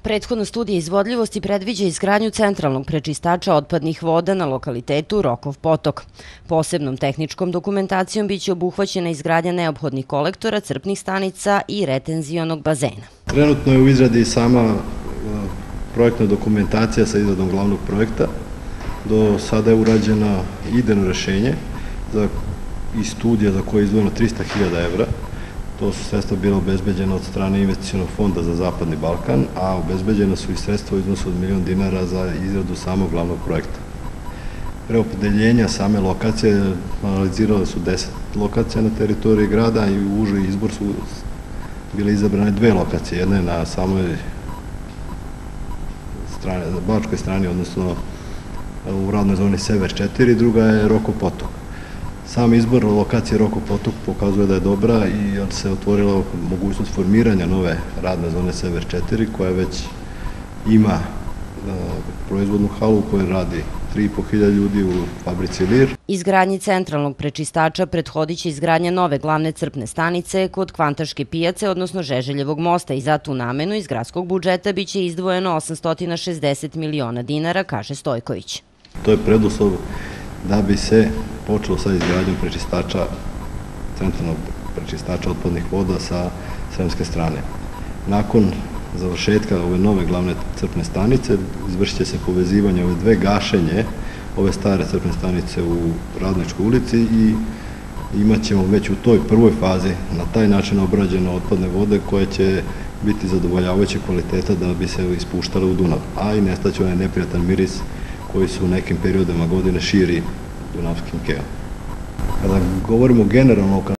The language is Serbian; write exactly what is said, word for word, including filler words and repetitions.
Prethodna studija izvodljivosti predviđa izgradnju centralnog prečistača otpadnih voda na lokalitetu Rokov potok. Posebnom tehničkom dokumentacijom biće obuhvaćena izgradnja neophodnih kolektora, crpnih stanica i retenzionog bazena. Trenutno je u izradi sama projektna dokumentacija sa izradom glavnog projekta. Do sada je urađeno idejno rešenje i studija za koje je izdvojeno trista hiljada evra. To su sredstva bila obezbeđena od strane Investicionog fonda za Zapadni Balkan, a obezbeđena su i sredstva u iznosu od milion dinara za izradu samog glavnog projekta. Pre opredeljenja same lokacije analizirale su deset lokacija na teritoriji grada i u užoj izbor su bile izabrane dve lokacije. Jedna je na samoj strane, na bačkoj strani, odnosno u radnoj zoni Sever četiri, druga je Rokov potok. Sam izbor lokacije Rokov potok pokazuje da je dobra i se otvorila mogućnost formiranja nove radne zone Sever četiri, koja već ima proizvodnu halu u kojoj radi tri i po hiljade ljudi u fabrici Lir. Izgradnji centralnog prečistača prethodit će izgradnja nove glavne crpne stanice kod Kvantaške pijace, odnosno Žeželjevog mosta, i za tu namenu iz gradskog budžeta biće izdvojeno osamsto šezdeset miliona dinara, kaže Stojković. To je preduslov da bi se počelo sa izgradnjom prečistača, centralnog prečistača otpadnih voda sa sremske strane. Nakon završetka ove nove glavne crpne stanice izvršit će se povezivanje ove dve gašenje, ove stare crpne stanice u Radničkoj ulici i imat ćemo već u toj prvoj fazi na taj način obrađene otpadne vode koje će biti zadovoljavajuće kvaliteta da bi se ispuštale u Dunav, a i nestaće onaj neprijatan miris koji su u nekim periodima godine širi dunavskim keom. Kada govorimo generalno o